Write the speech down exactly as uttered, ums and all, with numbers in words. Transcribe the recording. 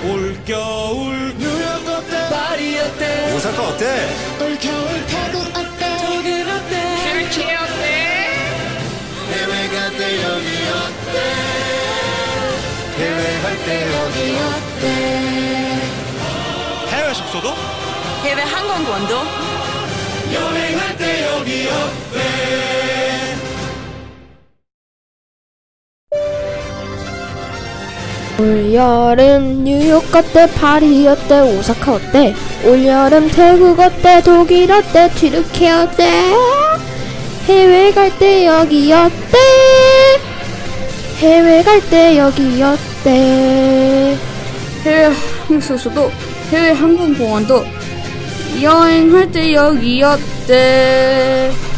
올겨울 뉴욕 어때? 파리 어때? 오사카 어때? 올겨울 태국 어때? 독일 어때? 튀르키 어때? 해외 갈 때 여기 어때? 해외 갈 때 여기 어때? 해외 숙소도? 해외 항공권도? 여행할 때 여기 어때? 올여름 뉴욕 어때? 파리 어때? 오사카 어때? 올여름 태국 어때? 독일 어때? 튀르키 어때? 해외 갈 때 여기 어때? 해외 갈 때 여기 어때? 해외 한국 숙소도 해외 항공공원도 여행할 때 여기 어때?